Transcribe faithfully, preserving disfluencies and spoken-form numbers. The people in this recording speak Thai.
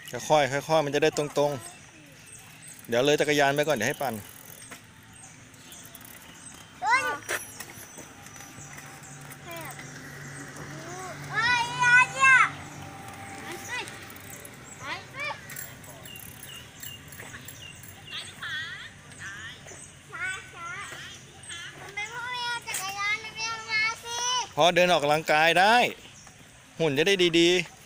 ค่อยๆค่อยๆมันจะได้ตรงๆเดี๋ยวเลยจักรยานไปก่อนเดี๋ยวให้ปั่นพอเดินออกกำลังกายได้หุ่นจะได้ดีๆ